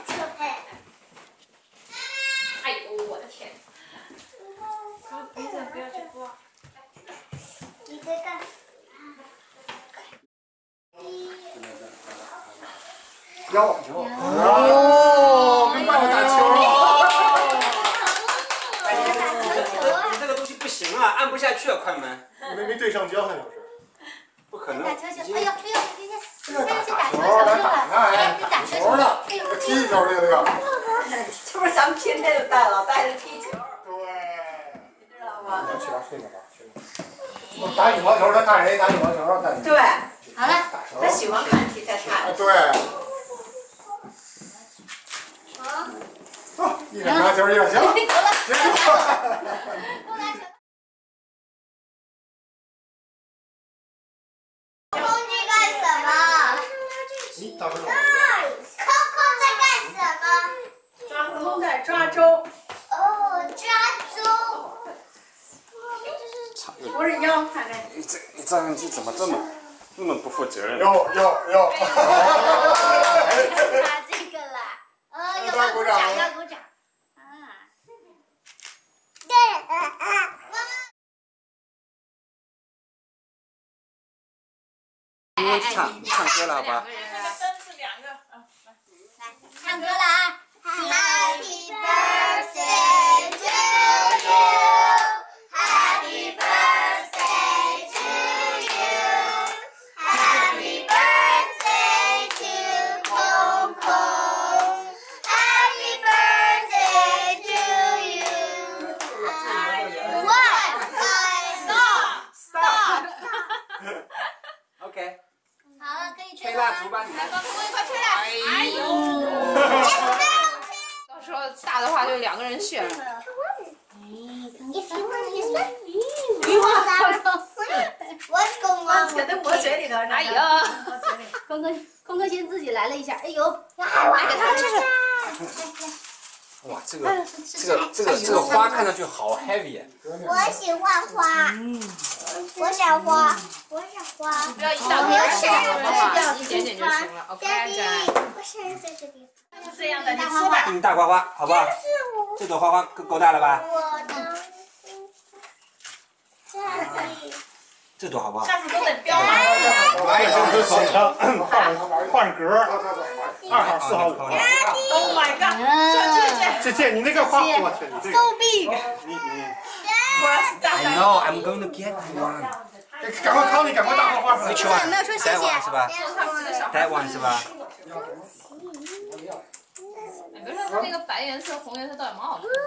哎呦，我的天！鼻子不要去拨。 你在干？ 哟，跟爸爸打球。 哎，你这个东西不行啊，按不下去啊，快门。 没对上焦，好像是。 不可能。 打球球，哎呦，今天去打球来打呢， 哎， 打球呢，踢球去了。 这不是咱们天天就带老带着踢球。 对。 你知道吗？ 去哪睡哪吧，去哪。打羽毛球，他看谁打羽毛球，看。 对。 好了。 他喜欢看踢在看。 对。好，一人拿球，一人行。 走了。 你到时候。 扣扣在干什么？ 抓周在抓周。 哦，抓周。 不是腰，看着。 你照相机怎么这么不负责任？ 有。 拿这个啦。要鼓掌，要鼓掌。对， 唱歌了，好吧？ 唱歌了啊 ！Happy birthday to you, Happy birthday to you, Happy birthday to Coco, Happy birthday to you. One, stop. OK。 好了，可以吹蜡烛吧，你来，帮我一块吹蜡。哎呦！到时候大的话就2个人 share。 往前都抹嘴里头。 哎呀！ 空哥先自己来了一下，哎呦， 来给他吃吃。 哇，这个花看上去好 heavy 啊！ 我喜欢花，我想花，我想花。 不要一大堆吃，好不好？一点点就行了。OK， 我生日在这里。 这样的，你吃吧。 给你大花花，好不好？这朵花花够大了吧？ 我的这里。 这朵好不好？ 下次都得标哎呀，这好强，换格，2号、4号、5号。 Oh my god！ 这你那个花，我天，你这个。 So big。 I know, I'm going to get one. 赶快康，你赶快大花花上来。 Which one? 没有说谢谢。 That one 是吧？That one 是吧？ 你别说它那个白颜色、红颜色倒也蛮好看。